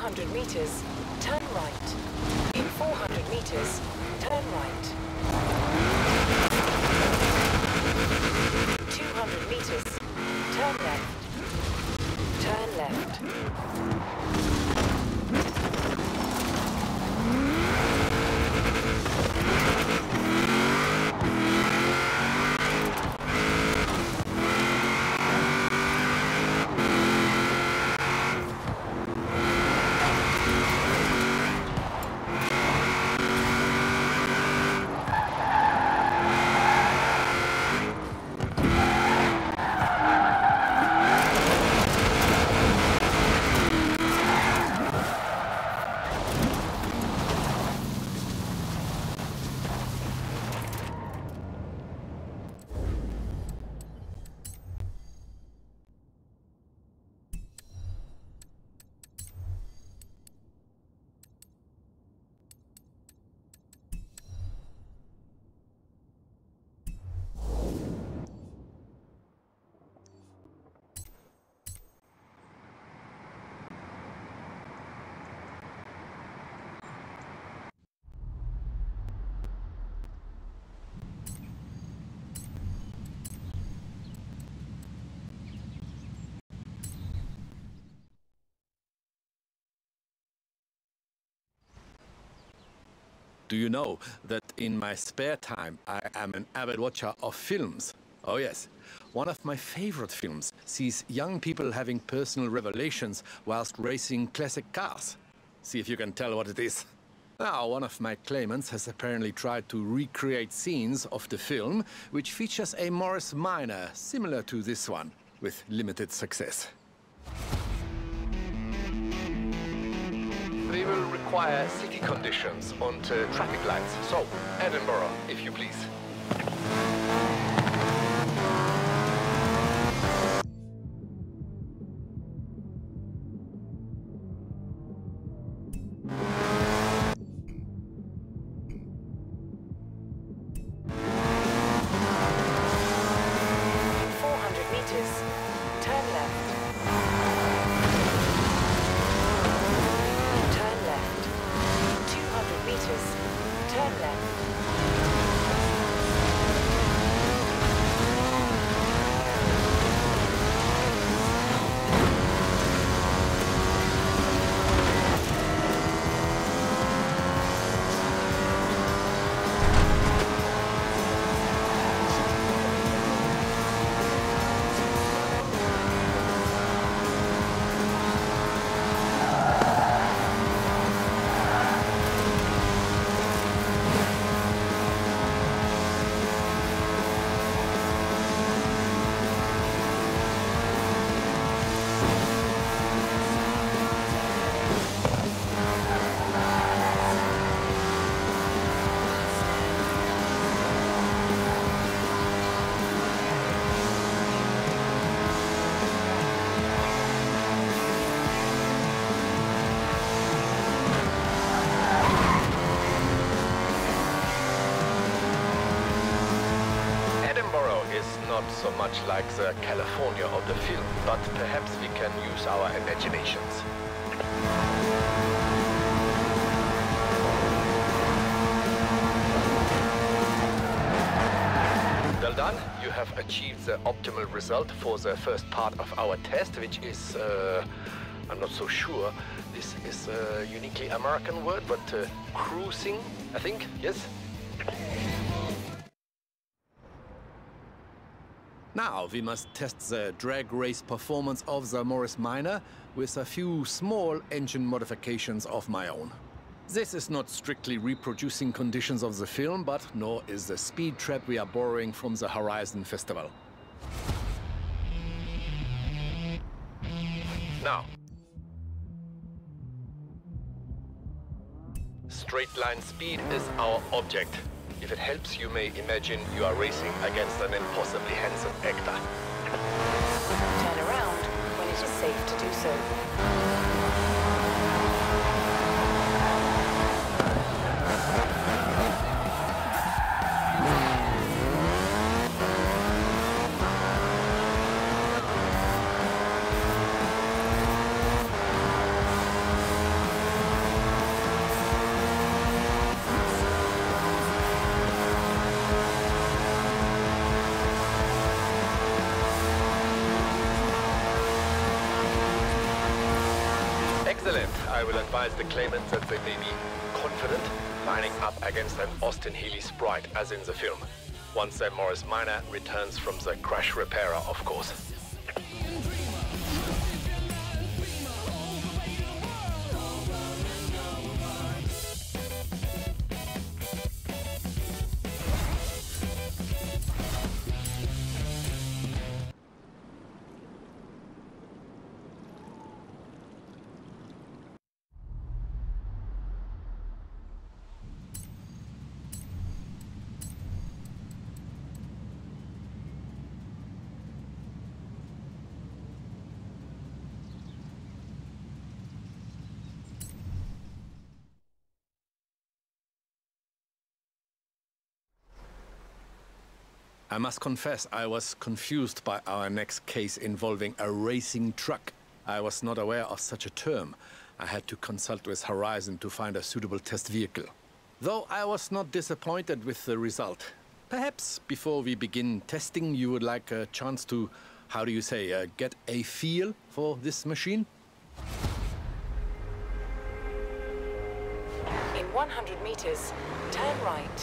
200 meters, turn right. In 400 meters, turn right. 200 meters, turn left. Turn left. Do you know that in my spare time I am an avid watcher of films? Oh yes, one of my favorite films sees young people having personal revelations whilst racing classic cars. See if you can tell what it is. Now, one of my claimants has apparently tried to recreate scenes of the film, which features a Morris Minor similar to this one, with limited success. We will require city conditions and traffic lights. So, Edinburgh, if you please. Not so much like the California of the film, but perhaps we can use our imaginations. Well done, you have achieved the optimal result for the first part of our test, which is, I'm not so sure, this is a uniquely American word, but cruising, I think, yes? Now we must test the drag race performance of the Morris Minor with a few small engine modifications of my own. This is not strictly reproducing conditions of the film, but nor is the speed trap we are borrowing from the Horizon Festival. Now. Straight line speed is our object. If it helps, you may imagine you are racing against an impossibly handsome actor. Turn around when it is safe to do so. advise the claimant that they may be confident lining up against an Austin Healey sprite, as in the film. Once Sam Morris Minor returns from the crash repairer, of course. I must confess, I was confused by our next case involving a racing truck. I was not aware of such a term. I had to consult with Horizon to find a suitable test vehicle. Though I was not disappointed with the result. Perhaps before we begin testing, you would like a chance to, how do you say, get a feel for this machine? In 100 meters, turn right.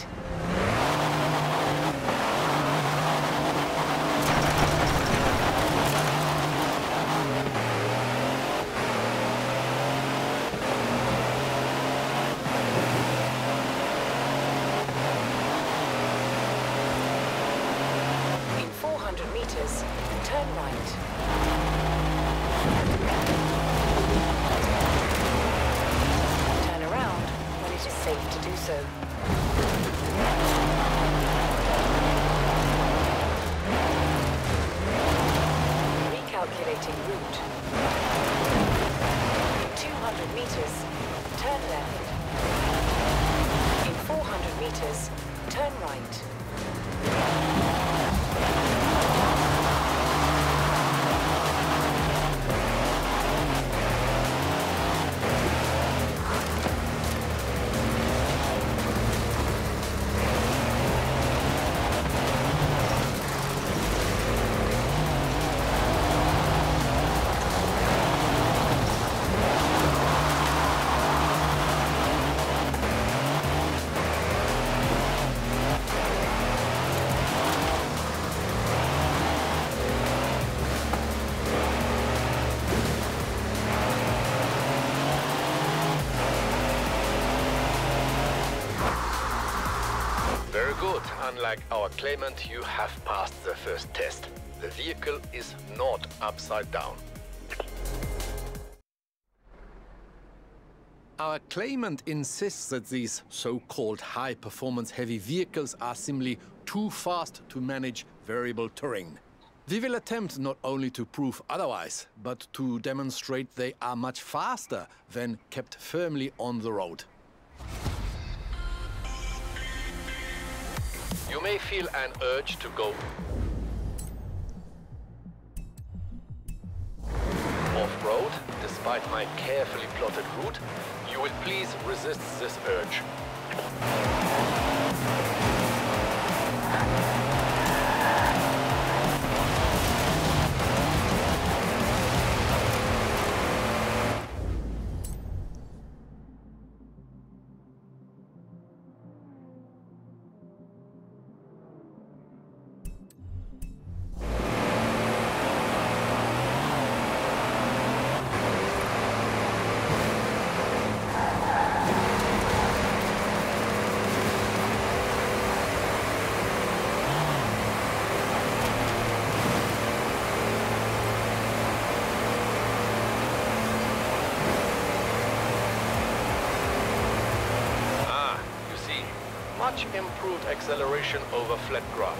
In 400 meters, turn right. Turn around when it is safe to do so. Recalculating route. In 200 meters, turn left. In 400 meters, turn right. Very good. Unlike our claimant, you have passed the first test. The vehicle is not upside down. Our claimant insists that these so-called high-performance heavy vehicles are simply too fast to manage variable terrain. We will attempt not only to prove otherwise, but to demonstrate they are much faster when kept firmly on the road. You may feel an urge to go off-road. Despite my carefully plotted route, you will please resist this urge. Much improved acceleration over flat ground.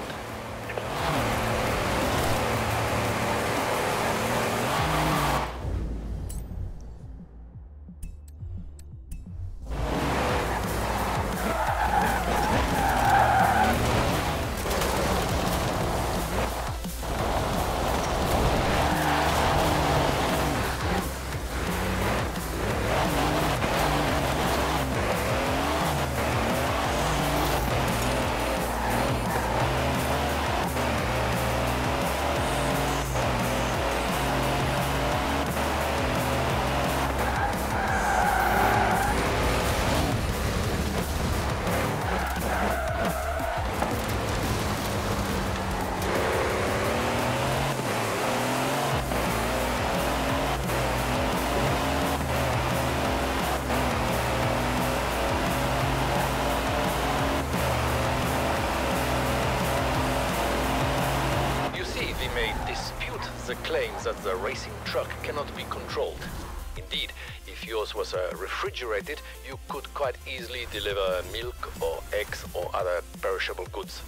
the claims that the racing truck cannot be controlled. Indeed, if yours was refrigerated, you could quite easily deliver milk or eggs or other perishable goods.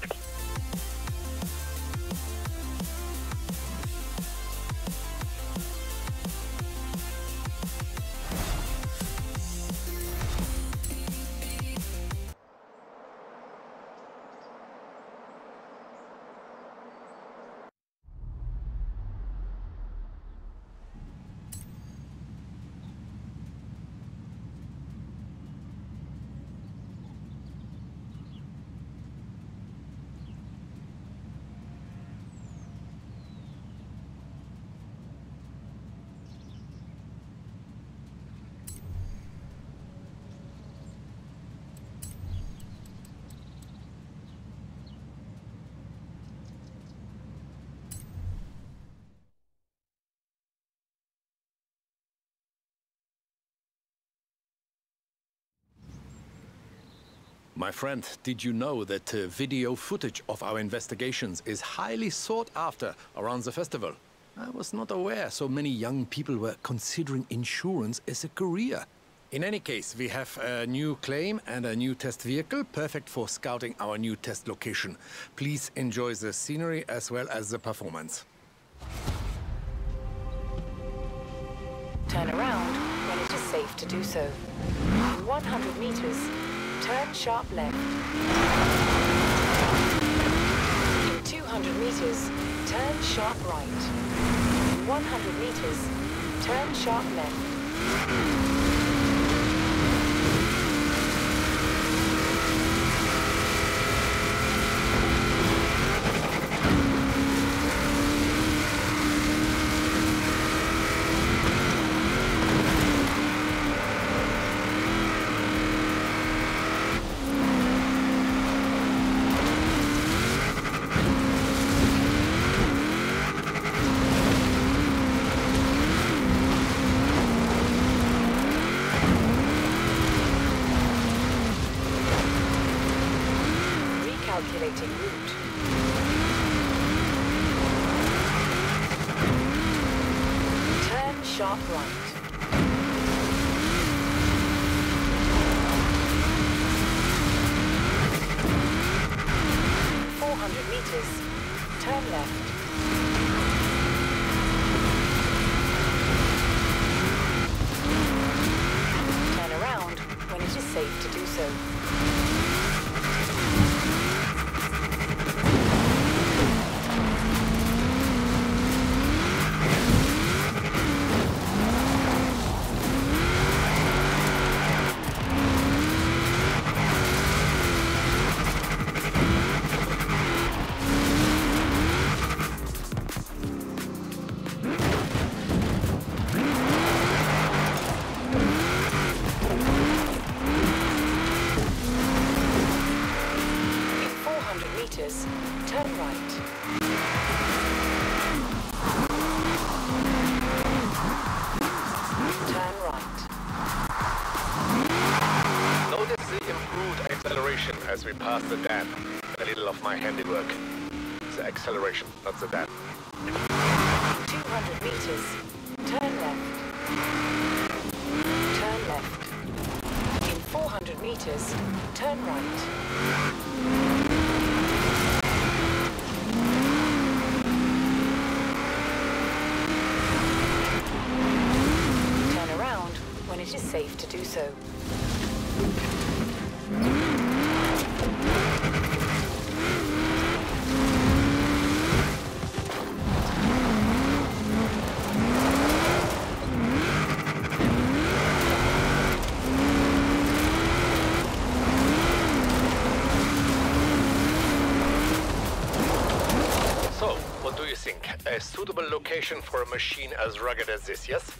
My friend, did you know that video footage of our investigations is highly sought after around the festival? I was not aware so many young people were considering insurance as a career. In any case, we have a new claim and a new test vehicle, perfect for scouting our new test location. Please enjoy the scenery as well as the performance. Turn around when it is safe to do so. In 100 meters, turn sharp left. In 200 meters, turn sharp right. In 100 meters, turn sharp left. Calculating route. Turn sharp right. Meters, turn left. Turn around when it is safe to do so. Turn right. Turn right. Notice the improved acceleration as we pass the dam. A little of my handiwork. The acceleration, not the dam. 200 meters. Turn left. Turn left. In 400 meters, turn right. When it is safe to do so. So, what do you think? A suitable location for a machine as rugged as this, yes?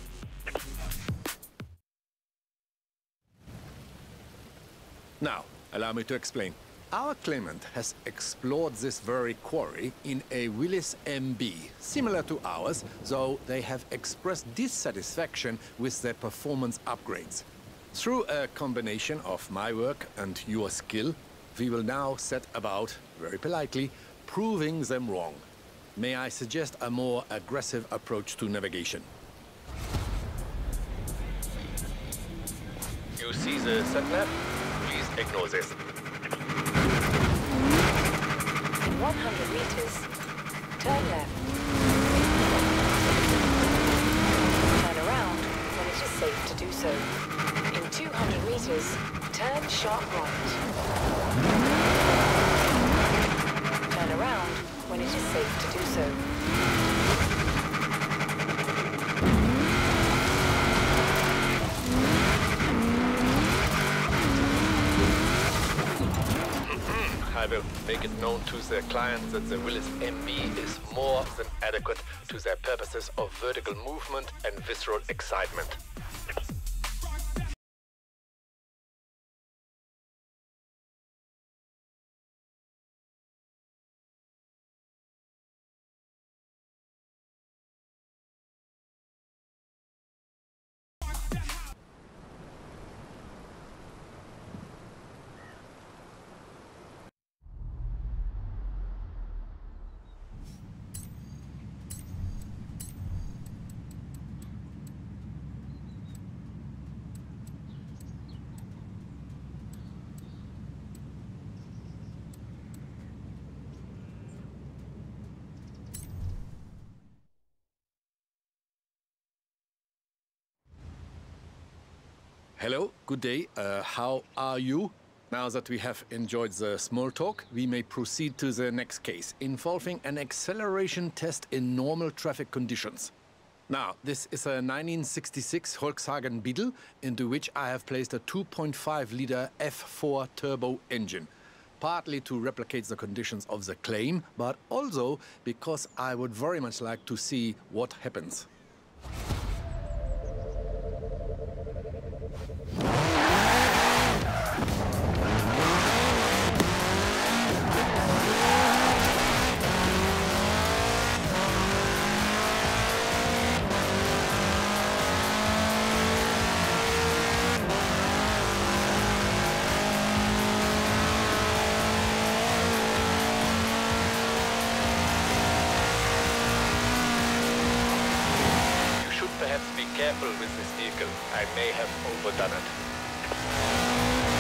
Now, allow me to explain. Our claimant has explored this very quarry in a Willys MB, similar to ours, though they have expressed dissatisfaction with their performance upgrades. Through a combination of my work and your skill, we will now set about, very politely, proving them wrong. May I suggest a more aggressive approach to navigation? You see the sat-nav? Please ignore this. In 100 meters, turn left. Turn around when it is safe to do so. In 200 meters, turn sharp right. Turn around when it is safe to do so. I will make it known to the client that the Willis MB is more than adequate to their purposes of vertical movement and visceral excitement. Hello, good day. How are you? Now that we have enjoyed the small talk, we may proceed to the next case, involving an acceleration test in normal traffic conditions. Now, this is a 1966 Volkswagen Beetle, into which I have placed a 2.5-liter F4 turbo engine. Partly to replicate the conditions of the claim, but also because I would very much like to see what happens. Be careful with this vehicle. I may have overdone it.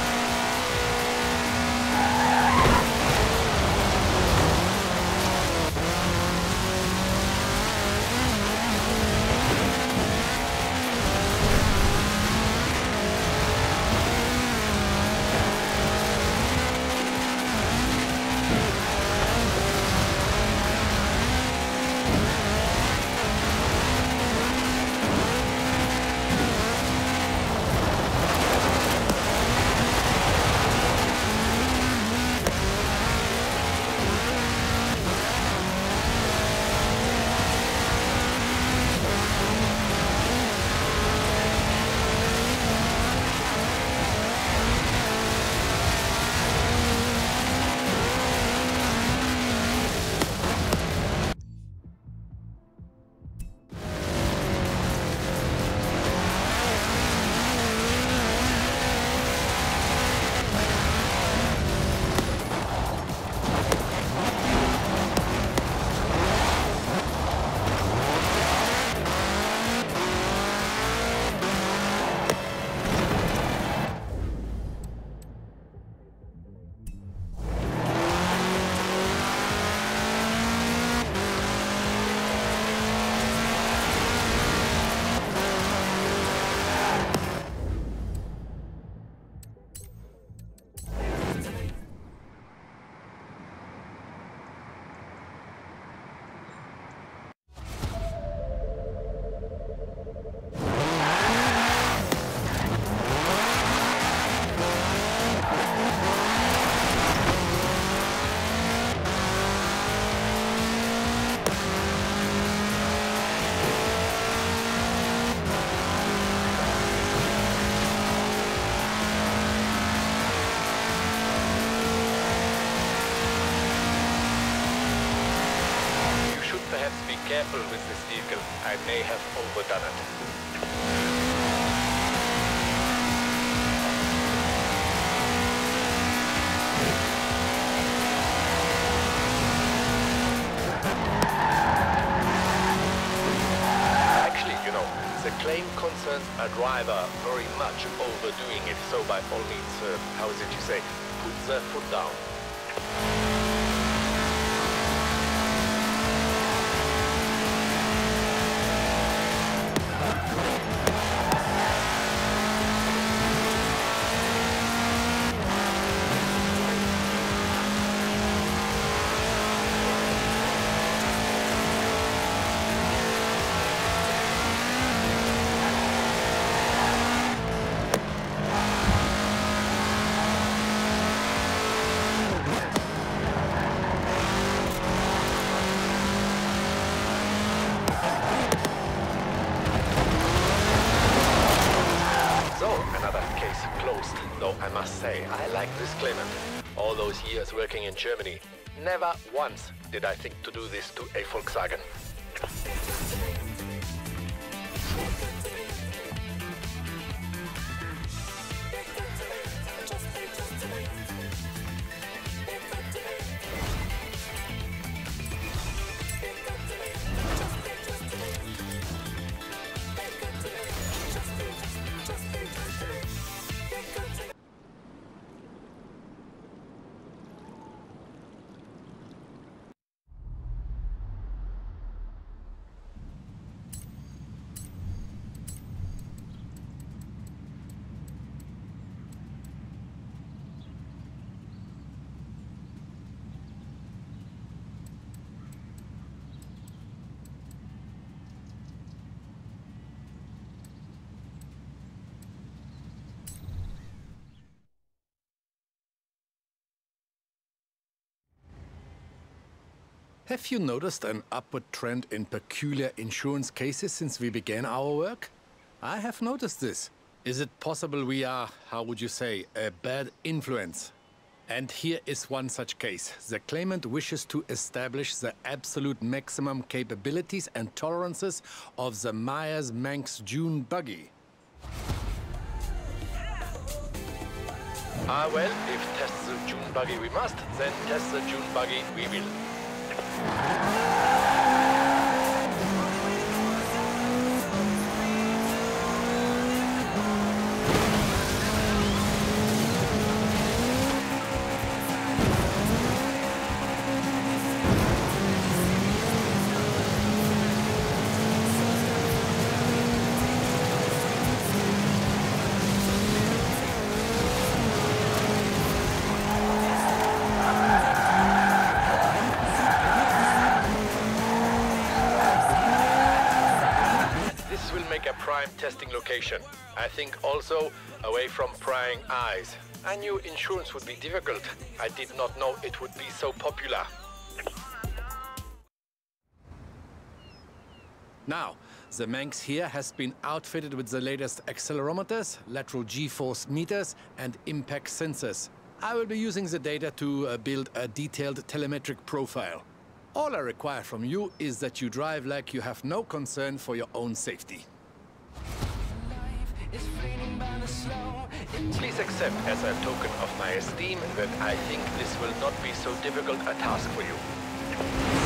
Careful with this vehicle. I may have overdone it. concerns a driver very much overdoing it. So by all means, how is it you say, put the foot down. Though I must say, I like this Clement. All those years working in Germany, never once did I think to do this to a Volkswagen. Have you noticed an upward trend in peculiar insurance cases since we began our work? I have noticed this. Is it possible we are, how would you say, a bad influence? And here is one such case. The claimant wishes to establish the absolute maximum capabilities and tolerances of the Myers-Manx Dune buggy. Well, if test the Dune buggy we must, then test the Dune buggy we will. Prime testing location. I think also away from prying eyes. I knew insurance would be difficult. I did not know it would be so popular. Now, the Manx here has been outfitted with the latest accelerometers, lateral G-force meters and impact sensors. I will be using the data to build a detailed telemetric profile. All I require from you is that you drive like you have no concern for your own safety. Please accept as a token of my esteem that I think this will not be so difficult a task for you.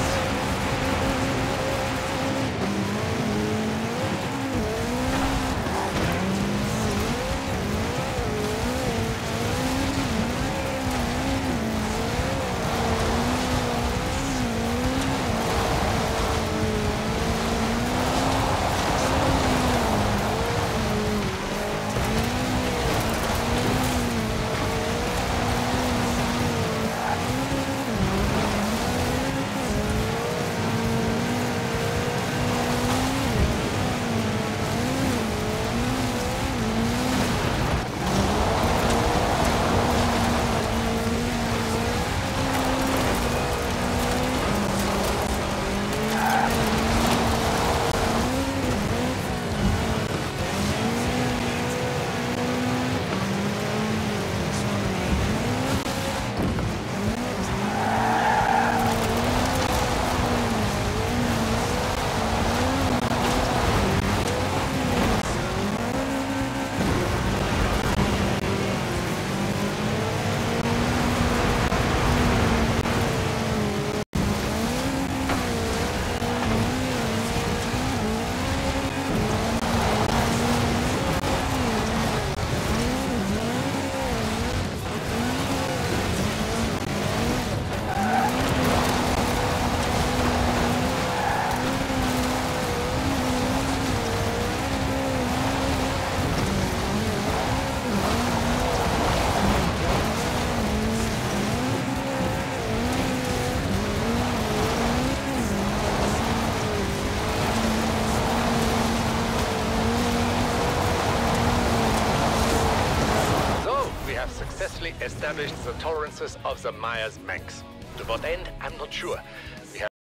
previously established the tolerances of the Myers-Manx. To what end, I'm not sure. We have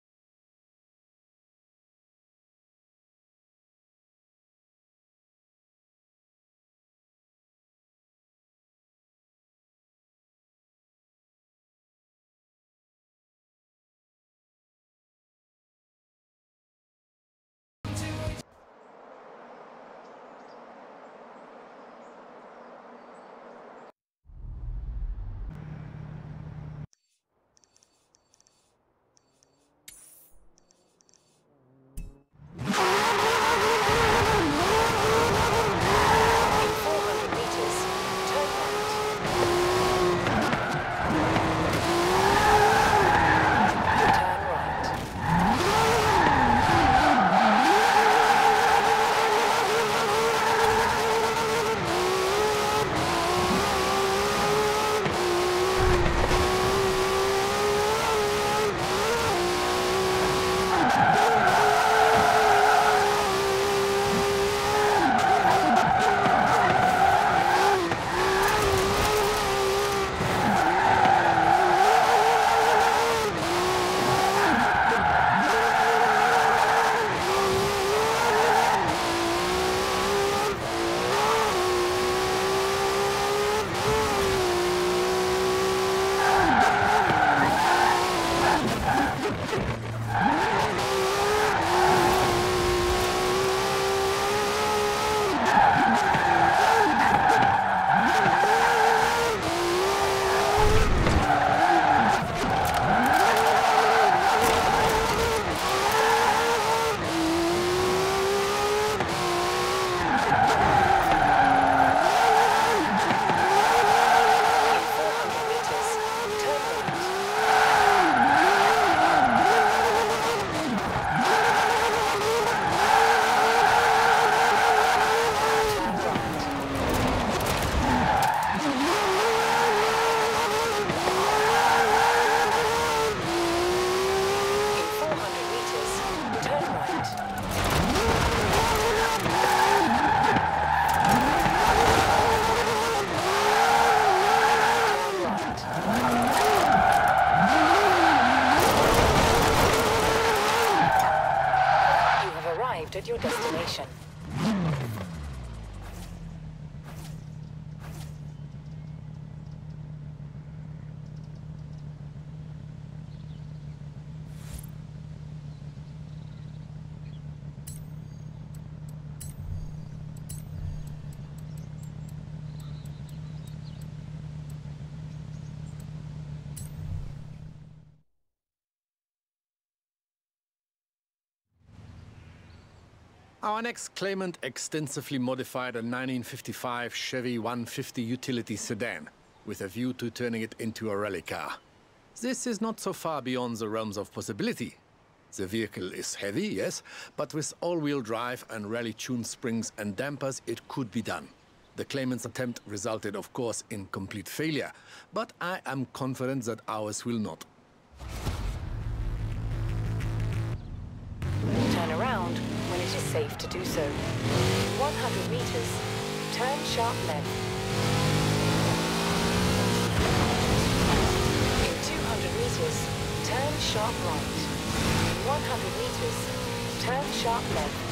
at your destination. Our next claimant extensively modified a 1955 Chevy 150 utility sedan, with a view to turning it into a rally car. This is not so far beyond the realms of possibility. The vehicle is heavy, yes, but with all-wheel drive and rally-tuned springs and dampers, it could be done. The claimant's attempt resulted, of course, in complete failure, but I am confident that ours will not. Turn around when it is safe to do so. 100 meters, turn sharp left. In 200 meters, turn sharp right. In 100 meters, turn sharp left.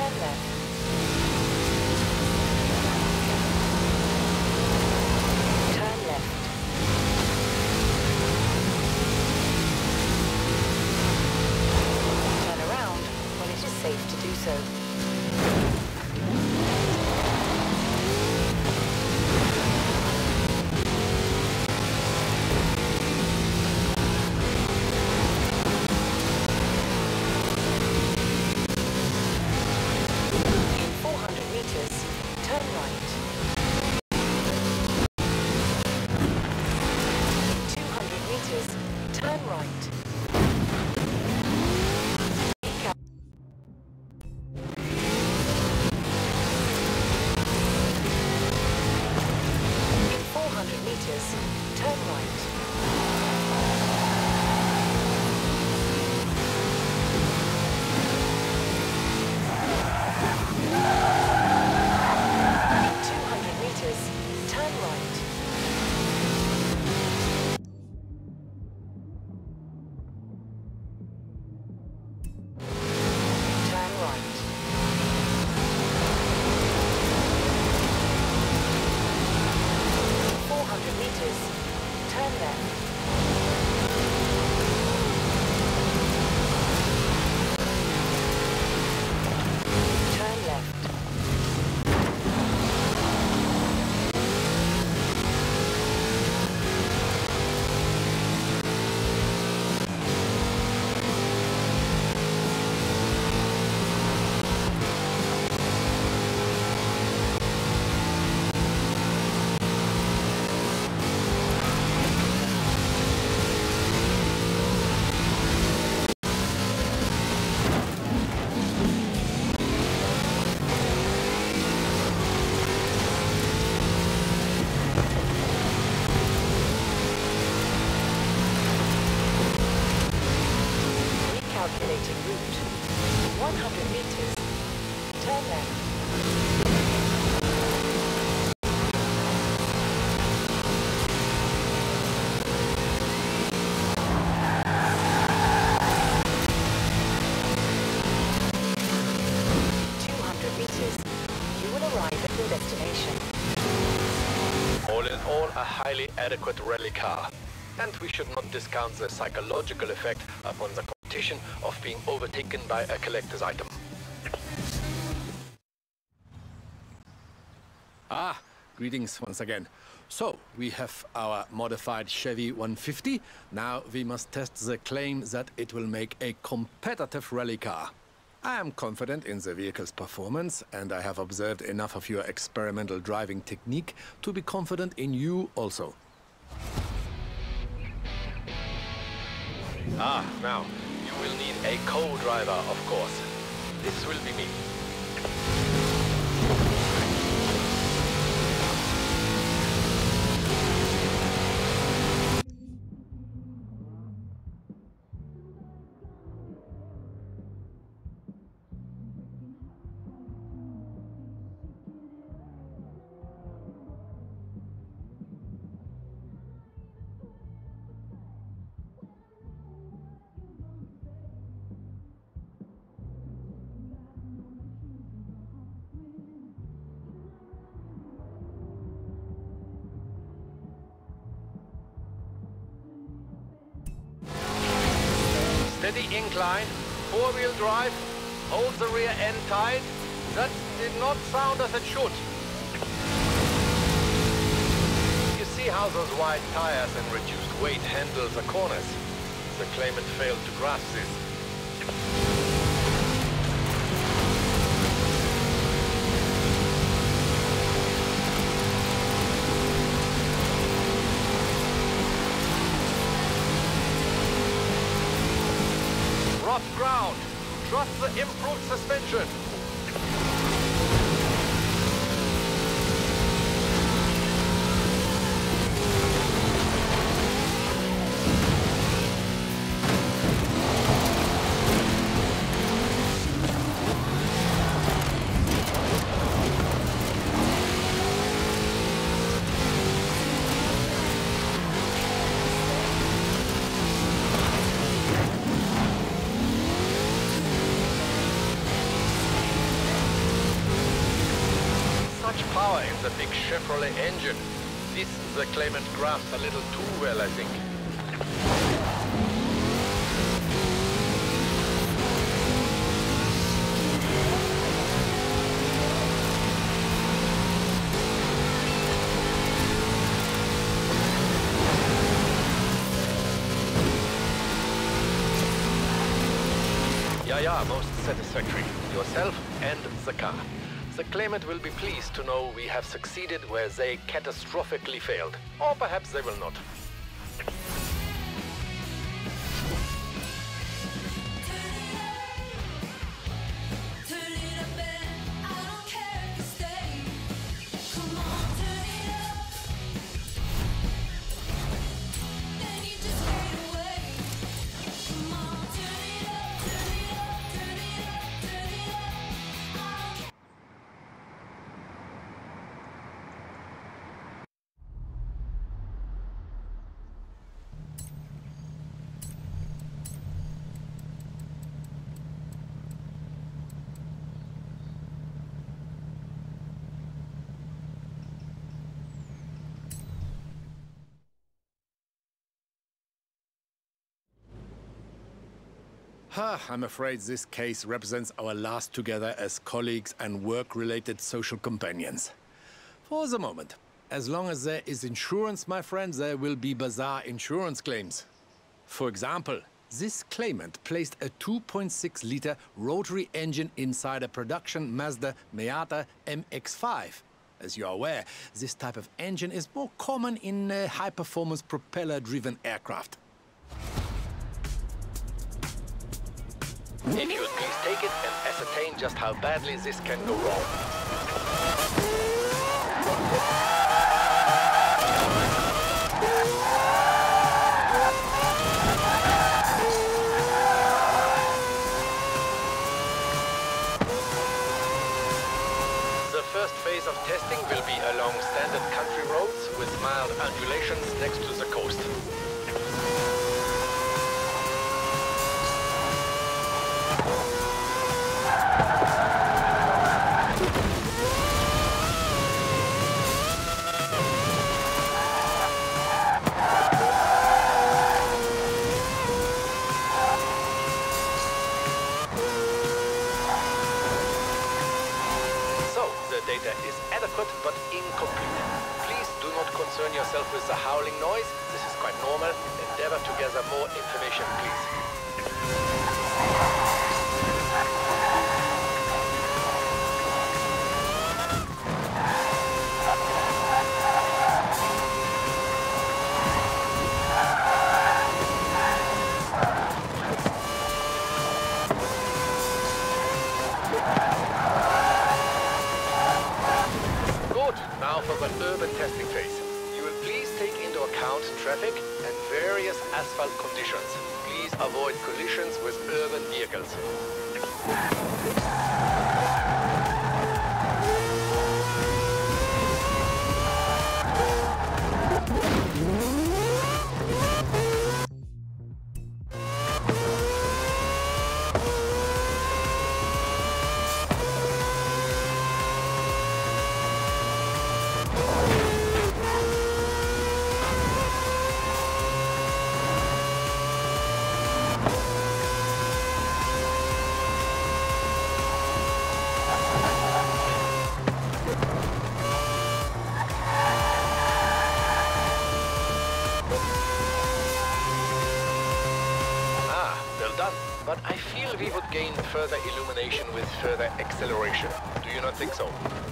Turn left. Turn left. Turn around when it is safe to do so. Calculating route. 100 meters. Turn left. 200 meters. You will arrive at your destination. All in all, a highly adequate rally car. And we should not discount the psychological effect upon the competition of being overtaken by a collector's item. Ah, greetings once again. So, we have our modified Chevy 150. Now we must test the claim that it will make a competitive rally car. I am confident in the vehicle's performance, and I have observed enough of your experimental driving technique to be confident in you also. Ah, now, you will need a co-driver, of course. This will be me. Steady incline, four-wheel drive, hold the rear end tight. That did not sound as it should. You see how those wide tires and reduced weight handle the corners? The claimant failed to grasp this. Rough ground. Trust the improved suspension. power in the big Chevrolet engine. This the claimant grasped a little too well, I think. Yeah, most satisfactory. Yourself and the car. The claimant will be pleased to know we have succeeded where they catastrophically failed. Or perhaps they will not. I'm afraid this case represents our last together as colleagues and work-related social companions. For the moment. As long as there is insurance, my friend, there will be bizarre insurance claims. For example, this claimant placed a 2.6-liter rotary engine inside a production Mazda Miata MX-5. As you are aware, this type of engine is more common in high-performance propeller-driven aircraft. If you would please take it and ascertain just how badly this can go wrong. The first phase of testing will be along standard country roads with mild undulations next to the coast. But incomplete. Please do not concern yourself with the howling noise. This is quite normal. Endeavor to gather more information, please. Now for the urban testing phase. You will please take into account traffic and various asphalt conditions. Please avoid collisions with urban vehicles. But I feel we would gain further illumination with further acceleration. Do you not think so?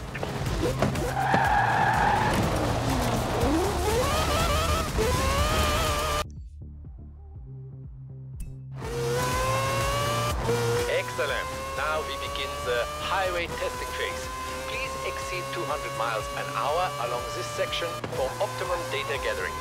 Excellent. Now we begin the highway testing phase. Please exceed 200 miles an hour along this section for optimum data gathering.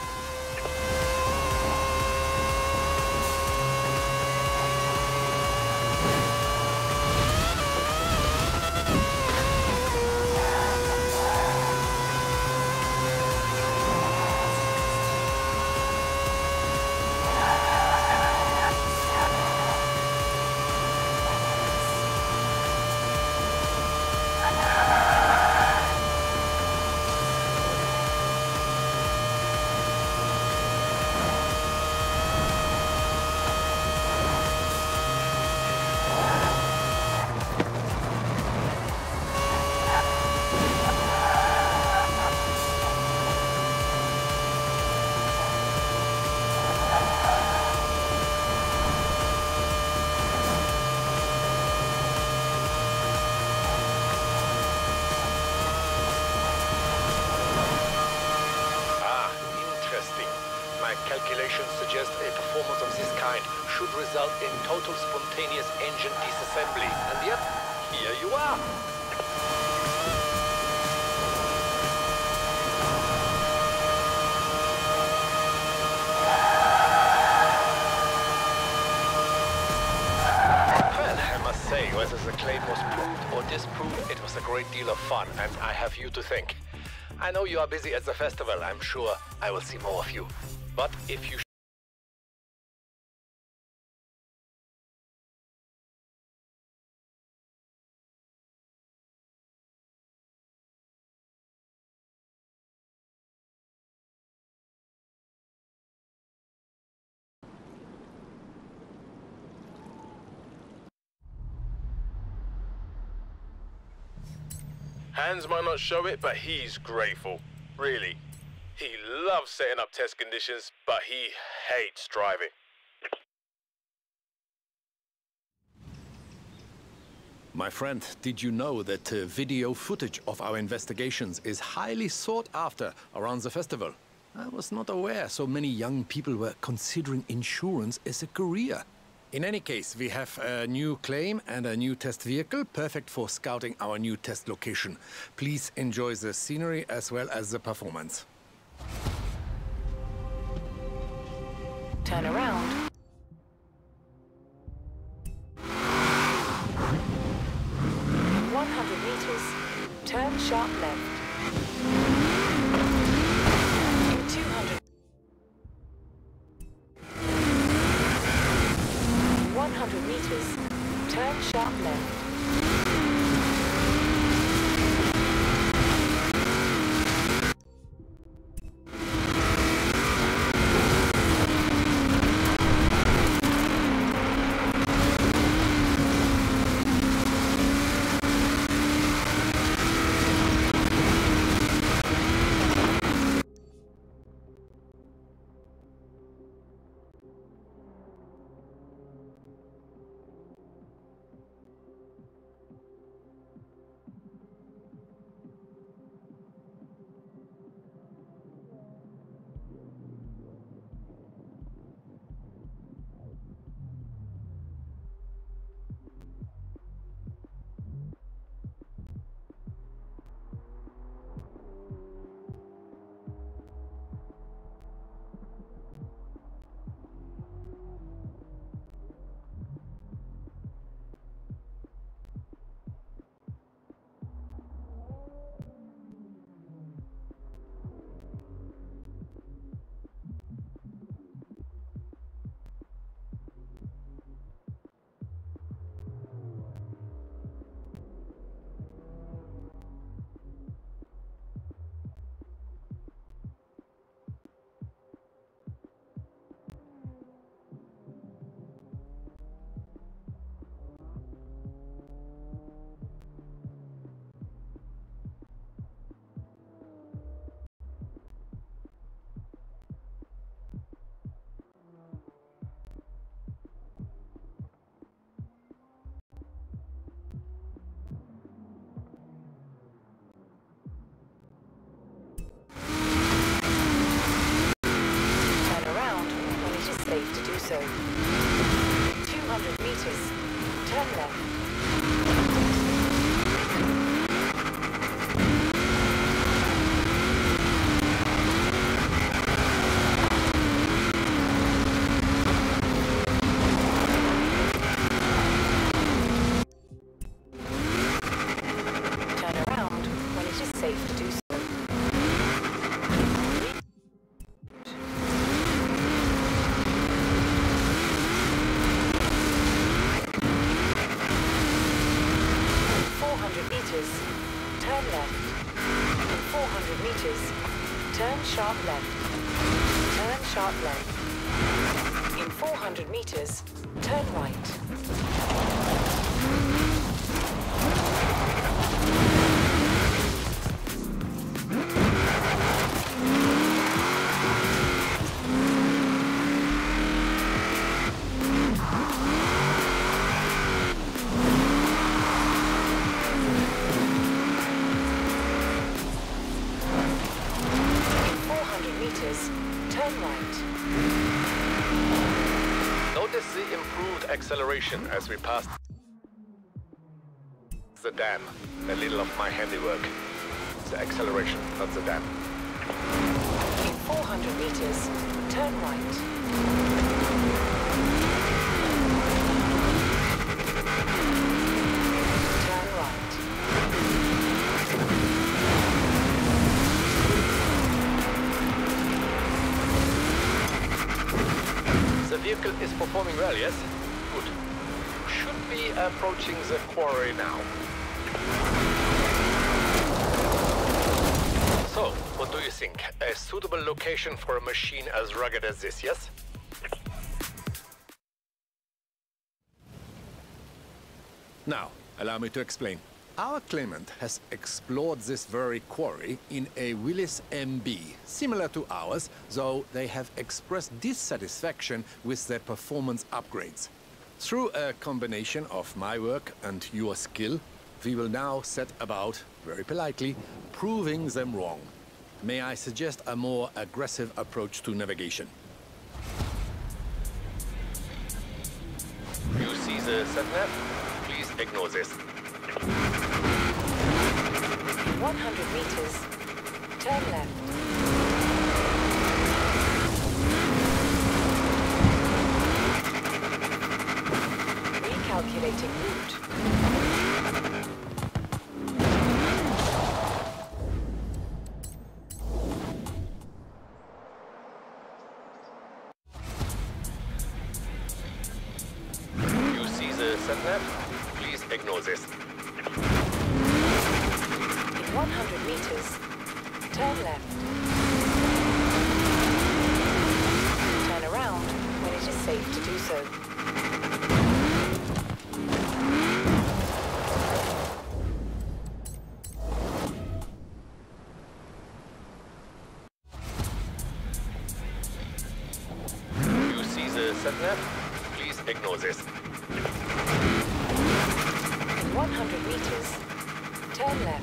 calculations suggest a performance of this kind should result in total spontaneous engine disassembly. And yet, here you are. Well, I must say, whether the claim was proved or disproved, it was a great deal of fun, and I have you to thank. I know you are busy at the festival. I'm sure I will see more of you. But if you Hans might not show it, but he's grateful. Really. He loves setting up test conditions, but he hates driving. My friend, did you know that video footage of our investigations is highly sought after around the festival? I was not aware so many young people were considering insurance as a career. In any case, we have a new claim and a new test vehicle, perfect for scouting our new test location. Please enjoy the scenery as well as the performance. Turn around. In 100 meters, turn sharp left. In 200. 100 meters, turn sharp left. So, 200 meters, turn left. Turn around when it is safe to do so. Turn left. In 400 meters, turn sharp left. Turn sharp left. In 400 meters, turn right. Turn right. acceleration as we pass the dam. A little of my handiwork. The acceleration, not the dam. In 400 meters, turn right. Turn right. The vehicle is performing well, yes? Good. You should be approaching the quarry now. So, what do you think? A suitable location for a machine as rugged as this, yes? Now, allow me to explain. Our claimant has explored this very quarry in a Willys MB, similar to ours, though they have expressed dissatisfaction with their performance upgrades. Through a combination of my work and your skill, we will now set about, very politely, proving them wrong. May I suggest a more aggressive approach to navigation? You see the sat-nav? Please ignore this. 100 meters, turn left. Recalculating route. You see the sat-nav? Please ignore this. 100 meters, turn left. Turn around when it is safe to do so. You see the sat-nav? Please ignore this. 100 meters, turn left.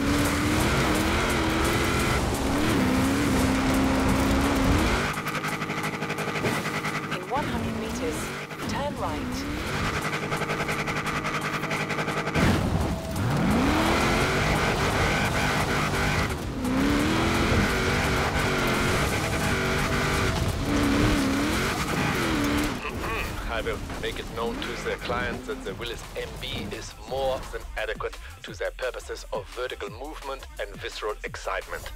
In 100 meters, turn right. I will make it known to the client that the Willys MB is more than adequate to their purposes of vertical movement and visceral excitement.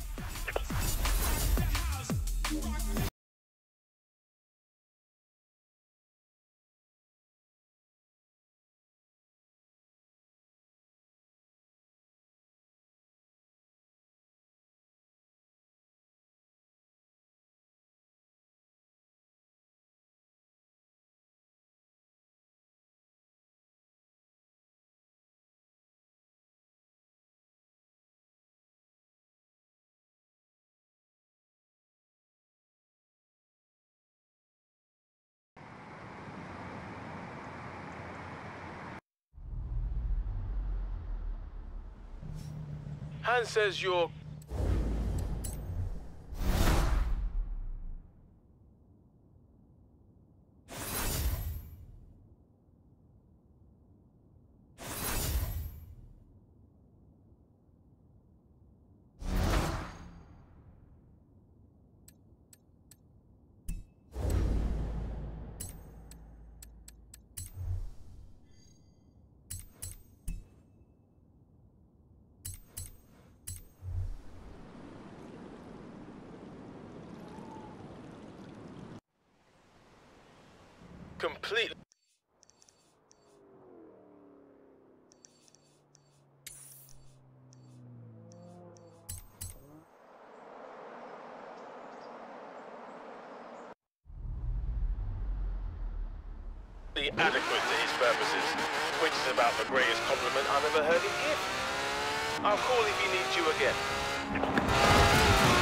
Hans says you're... completely... adequate to his purposes, which is about the greatest compliment I've ever heard him give. I'll call if he needs you again.